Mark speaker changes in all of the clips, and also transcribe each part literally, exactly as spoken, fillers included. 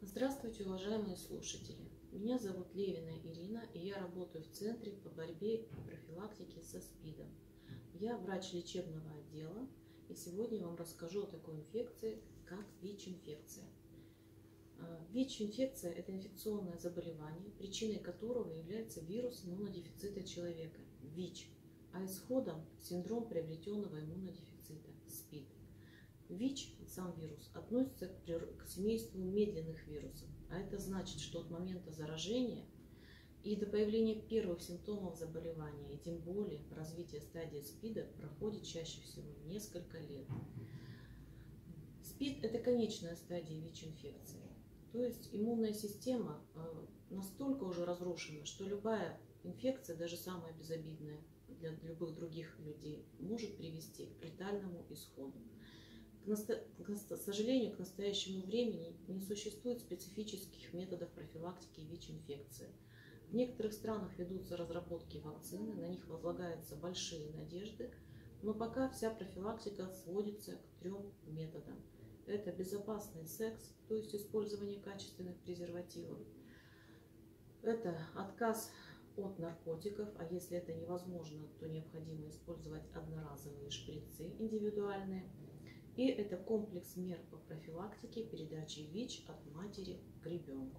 Speaker 1: Здравствуйте, уважаемые слушатели! Меня зовут Левина Ирина, и я работаю в Центре по борьбе и профилактике со СПИДом. Я врач лечебного отдела, и сегодня я вам расскажу о такой инфекции, как ВИЧ-инфекция. ВИЧ-инфекция – это инфекционное заболевание, причиной которого является вирус иммунодефицита человека – ВИЧ, а исходом – синдром приобретенного иммунодефицита – СПИД. ВИЧ, сам вирус, относится к семейству медленных вирусов, а это значит, что от момента заражения и до появления первых симптомов заболевания, и тем более развития стадии СПИДа, проходит чаще всего несколько лет. СПИД – это конечная стадия ВИЧ-инфекции, то есть иммунная система настолько уже разрушена, что любая инфекция, даже самая безобидная для любых других людей, может привести к летальному исходу. К сожалению, к настоящему времени не существует специфических методов профилактики ВИЧ-инфекции. В некоторых странах ведутся разработки вакцины, на них возлагаются большие надежды, но пока вся профилактика сводится к трем методам. Это безопасный секс, то есть использование качественных презервативов. Это отказ от наркотиков, а если это невозможно, то необходимо использовать одноразовые шприцы индивидуальные. И это комплекс мер по профилактике передачи ВИЧ от матери к ребенку.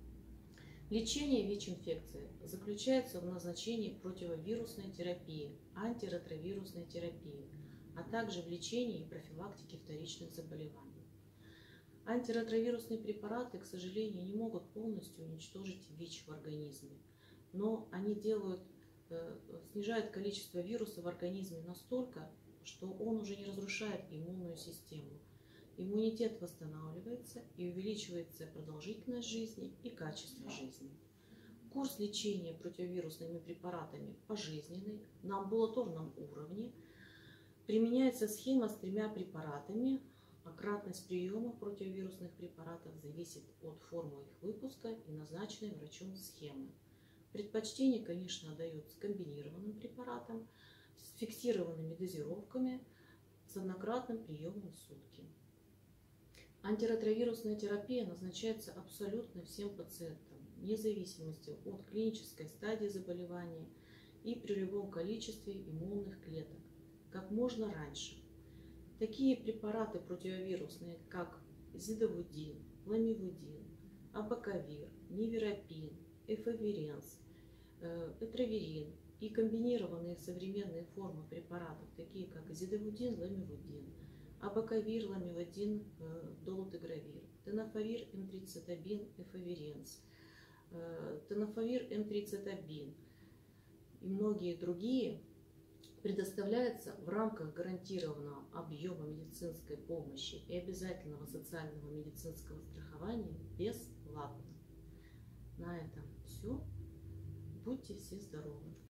Speaker 1: Лечение ВИЧ-инфекции заключается в назначении противовирусной терапии, антиретровирусной терапии, а также в лечении и профилактике вторичных заболеваний. Антиретровирусные препараты, к сожалению, не могут полностью уничтожить ВИЧ в организме, но они делают, снижают количество вируса в организме настолько, что он уже не разрушает иммунную систему. Иммунитет восстанавливается и увеличивается продолжительность жизни и качество жизни. Курс лечения противовирусными препаратами пожизненный на амбулаторном уровне. Применяется схема с тремя препаратами. А кратность приема противовирусных препаратов зависит от формы их выпуска и назначенной врачом схемы. Предпочтение, конечно, отдается комбинированным препаратам с фиксированными дозировками с однократным приемом в сутки. Антиретровирусная терапия назначается абсолютно всем пациентам, вне зависимости от клинической стадии заболевания и при любом количестве иммунных клеток, как можно раньше. Такие препараты противовирусные, как зидовудин, ламивудин, абакавир, невирапин, эфаверенс, этроверин и комбинированные современные формы препаратов, такие как зидовудин, ламивудин, абакавир, ламивудин, долутигравир, тенафовир, эмтрицетабин, эфаверенс, тенафовир, эмтрицетабин и многие другие предоставляется в рамках гарантированного объема медицинской помощи и обязательного социального медицинского страхования бесплатно. На этом все. Будьте все здоровы!